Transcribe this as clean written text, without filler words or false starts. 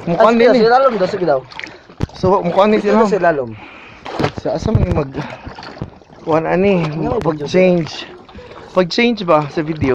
Mukhang din eh. Silalom daw, sige daw. So, mukhang din sila. Silalom. Sa asa man yung mag... Kuhan ani, pag-change. Pag-change ba sa video?